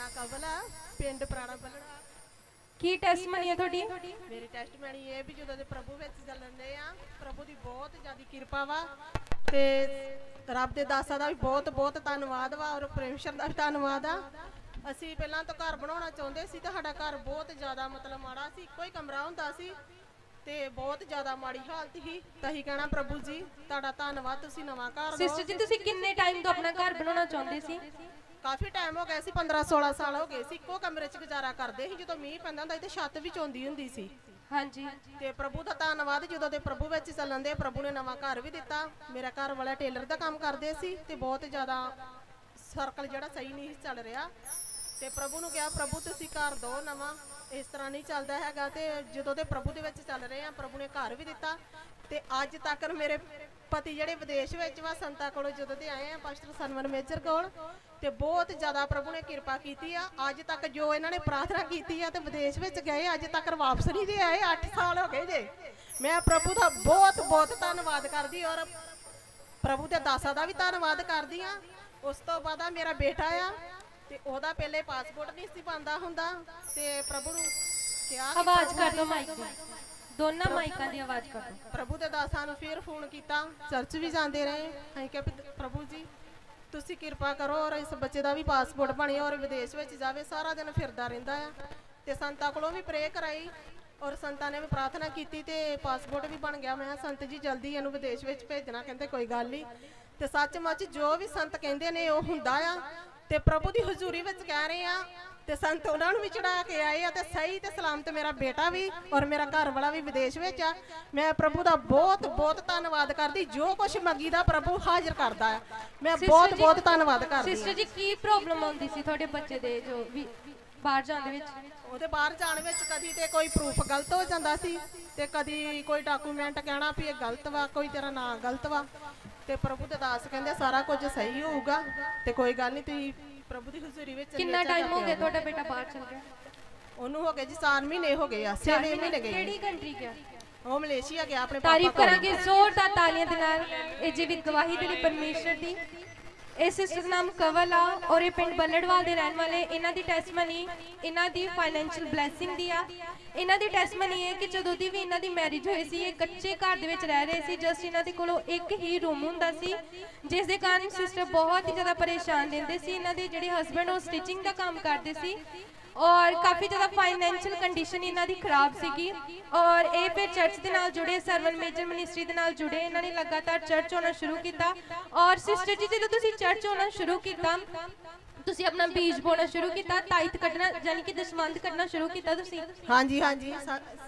ना कवल आ पिंड पुराना बलड़ा। की टेस्टमनी है थोड़ी? मेरी टेस्टमनी ये भी जो प्रभु विच चलन दे आ प्रभु दी बहुत ज़्यादा किरपा वा ते रब दे दासा दा भी बहुत बहुत धन्नवाद वा और परमेश्वर दा भी धन्नवाद आ। असी पहला तो घर बनाना चाहते सी ते साडा घर बहुत ज़्यादा मतलब माड़ा सी, कोई कमरा हुंदा सी ते बहुत ज़्यादा माड़ी हालत ही। तही कहना प्रभु जी तुहाडा धन्नवाद तुसीं नवां घर। सिस्टर जी तुसीं किन्ने टाइम तो अपना घर बनाना चाहते सी? काफ़ी टाइम हो गया सी, 15-16 साल हो गए सी। इक्को कमरे च गुजारा करते ही, जो मीह पैंदा हुंदा सी ते छत भी चौंदी हुंदी सी। हाँ जी। ते प्रभु दा धन्नवाद जो दे प्रभु विच चलन दे प्रभु ने नवां घर भी दिता। मेरा घर वाला टेलर दा काम करदे सी ते बहुत ज़्यादा सर्कल जिहड़ा सही नहीं चल रहा ते प्रभु ने कहा प्रभु तुसीं घर दो नवां, इस तरह नहीं चलता हैगा। ते जो दे प्रभु दे विच चल रहे हैं प्रभु ने घर भी दिता ते अज तक मेरे पति जिहड़े विदेश विच वा संतां कोलों जदों दे आए हैं पास्टर सनमन मेजर कोल ते बहुत ज़्यादा प्रभु ने किरपा की आ। अज तक जो इन्होंने प्रार्थना की ते विदेश में गए अज तक वापस नहीं दे आए, 8 साल हो गए जे। मैं प्रभु का बहुत बहुत धन्नवाद करदी और प्रभु के दासा का भी धन्नवाद करदी हाँ। उस तो बाद मेरा बेटा आ ते ओहदा पहले पासपोर्ट नहीं सी बनदा हुंदा ते प्रभु नूं क्या आवाज कर दो माइक दी, दोनों माइकां दी आवाज कर दो। प्रभु के दासा नूं फिर फोन किया, चर्च भी जाते रहे। असीं कहा प्रभु जी तुसी किरपा करो और इस बच्चे का भी पासपोर्ट बने और विदेश में जाए, सारा दिन फिरदा रहिंदा है। ते संतां कोलों भी प्रे कराई और संतां ने भी प्रार्थना की ते पासपोर्ट भी बन गया। मैं संत जी जल्दी इहनूं विदेश में भेजना, कहते कोई गल नहीं। ते सचमुच जो भी संत कहंदे ने वो हुंदा आ ते प्रभु की हजूरी विच कह रहे हैं ते संत उन्होंने भी चढ़ा के आए ते सही ते सलामत मेरा बेटा भी और मेरा घर वाला भी विदेश में आ। मैं प्रभु का बहुत बहुत धन्नवाद करती, जो कुछ मंगी दा प्रभु हाजिर करता है। मैं बहुत बहुत धन्नवाद करती। सिस्टर जी की प्रॉब्लम आउंदी सी तुहाडे बच्चे दे जो भी बाहर जाने विच? ਉਹਦੇ ਬਾਹਰ ਜਾਣ ਵਿੱਚ ਕਦੀ ਤੇ ਕੋਈ ਪ੍ਰੂਫ ਗਲਤ ਹੋ ਜਾਂਦਾ ਸੀ ਤੇ ਕਦੀ ਕੋਈ ਡਾਕੂਮੈਂਟ ਕਹਿਣਾ ਵੀ ਇਹ ਗਲਤ ਵਾ, ਕੋਈ ਤੇਰਾ ਨਾਂ ਗਲਤ ਵਾ ਤੇ ਪ੍ਰਭੂ ਦੇ ਦਾਸ ਕਹਿੰਦੇ ਸਾਰਾ ਕੁਝ ਸਹੀ ਹੋਊਗਾ ਤੇ ਕੋਈ ਗੱਲ ਨਹੀਂ ਤੁਸੀਂ ਪ੍ਰਭੂ ਦੀ ਹਜ਼ੂਰੀ ਵਿੱਚ। ਕਿੰਨਾ ਟਾਈਮ ਹੋ ਗਿਆ ਤੁਹਾਡਾ ਬੇਟਾ ਬਾਹਰ ਚਲ ਗਿਆ? ਉਹਨੂੰ ਹੋ ਗਏ ਜੀ 4 ਮਹੀਨੇ ਹੋ ਗਏ ਆ, 6 ਮਹੀਨੇ ਗਏ। ਕਿਹੜੀ ਕੰਟਰੀ ਗਿਆ? ਉਹ ਮਲੇਸ਼ੀਆ ਗਿਆ ਆਪਣੇ ਪਾਪਾ। ਤਾਰੀਫ ਕਰਾਂਗੇ ਜ਼ੋਰਦਾਰ ਤਾਲੀਆਂ ਦੇ ਨਾਲ ਇਹ ਜੀਵਿਤ ਗਵਾਹੀ ਦੇ ਲਈ ਪਰਮੇਸ਼ਰ ਦੀ। इस सिस्टर नाम कवल आ और ये पिंड बल्लड़वाल दे रहने वाले। इन्हां दी टेस्टमनी इन्हां दी फाइनैंशियल ब्लैसिंग दी आ। इन्हां दी टेस्टमनी है कि जदों दी भी इन्हां दी मैरिज होई सी, ये कच्चे घर दे विच रह रहे सी। जस्ट इन्हां दे कोलों एक ही रूम हुंदा सी, जिस दे कारण सिस्टर बहुत ही ज़्यादा परेशान रहिंदे सी। इन्हां दे जिहड़े हस्बैंड वो स्टिचिंग दा काम करदे सी और काफ़ी ज़्यादा फाइनैंशियल कंडीशन इन्हां दी खराब सीगी और ये फिर चर्च के नाल जुड़े, सरवन मेजर मिनिस्ट्री के नाल जुड़े। इन्होंने लगातार चर्च होना शुरू किया और सिस्टर जी जो तुसीं चर्च होना शुरू किया तुसीं अपना बीज बोना शुरू किया, ताईत कढ़ना यानी कि दसवंध कढ़ना शुरू किया तुसीं? हाँ जी हाँ जी,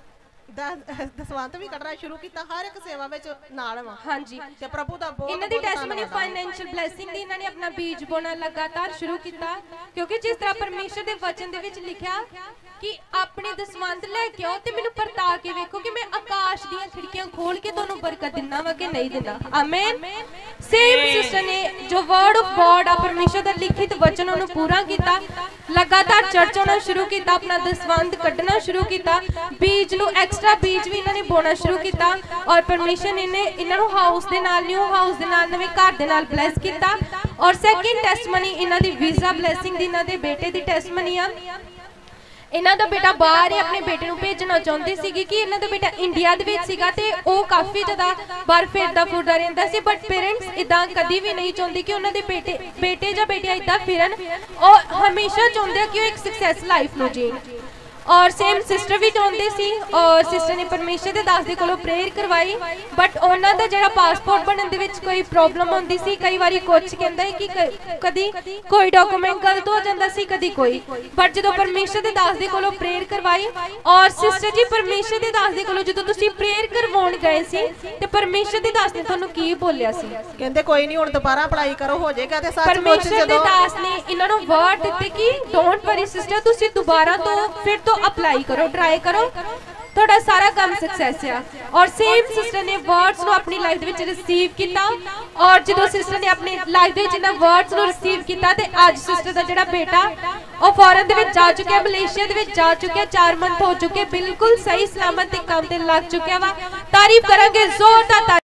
दसवंत भी कढ़ना शुरू किया, हर एक सेवा विच नाल वा। हाँ जी, ते प्रभु दा बहुत इन्हां दी टेस्टमनी फाइनैंशियल ब्लैसिंग दी इन्हां ने अपना बीज बोना लगातार शुरू किया क्योंकि जिस तरह परमेश्वर दे वचन दे विच लिखिया कि अपने दसवंध लैके आओ ते मैनूं परता के वेखो कि मैं आकाश दीयां खिड़कियां खोल के तुहानूं बरकत दिना वा कि नहीं दिना। आमीन। सेम सिस्टर ने जो वर्ड ऑफ गॉड आ परमेश्वर दा लिखित वचन उन्होंने पूरा किया, लगातार चर्च होना शुरू किया, अपना दसवंध कढ़ना शुरू किया, बीज नूं एक्स्ट्रा बीज भी इन्होंने बोना शुरू किया और परमेश्वर ने इन्होंने हाउस दे नाल न्यू हाउस दे नाल नवे घर दे नाल ब्लैस किया। और सैकेंड टेस्टमनी इन्हां दी वीज़ा ब्लैसिंग दी इन्हां दे बेटे दी टेस्टमनी आ। इन्हां दा बेटा बाहर है, अपने बेटे नूं भेजना चाहते सी कि इन्हां दा बेटा इंडिया दे विच सीगा ते ओह काफ़ी ज़्यादा बाहर फिरदा फुरदा रहिंदा सी, बट पेरेंट्स इदां कदी भी नहीं चाहते कि उन्हां दे बेटे जां बेटियां इदां फिरन। और हमेशा चाहते कि एक सक्सैस लाइफ नूं जीण। और सेम सिस्टर भी चाहते सी और सिस्टर ने परमेश्वर के दास दे कोलों प्रेयर करवाई, बट उन्हां दा जिहड़ा पासपोर्ट बनने दे विच कोई प्रॉब्लम होंदी सी। कई बारी कुछ कहंदा है कि कदी कोई डॉक्यूमेंट गलत हो जाता सी, कदी कोई, बट जदों परमेश्वर के दास दे कोलों प्रेयर करवाई और सिस्टर जी परमेश्वर के दास दे कोलों जदों तुसीं प्रेयर करवाउण गए सी ते परमेश्वर के दास ने तुहानूं की बोलिया सी? कहंदे कोई नहीं हुण दोबारा अप्लाई करो हो जाएगा। ते सच परमेश्वर के दास ने इन्हां नूं वर्ड दित्ते कि डोंट वरी सिस्टर, तुसीं दोबारा तो फिर तो अप्लाई करो, ट्राई करो, थोड़ा सारा काम सक्सेस है। और सेम सिस्टर ने वर्ड्स नो अपनी लाइफ विच रिसीव किया और जो सिस्टर ने अपनी लाइफ विच इन्हां वर्ड्स नो रिसीव किया ते आज सिस्टर दा जिहड़ा बेटा और फॉरेन दे विच जा चुका, मलेशिया दे विच जा चुका, 4 मंथ हो चुके, बिल्कुल सही सलामत काम ते लग चुका वा। तारीफ करांगे जोरदार।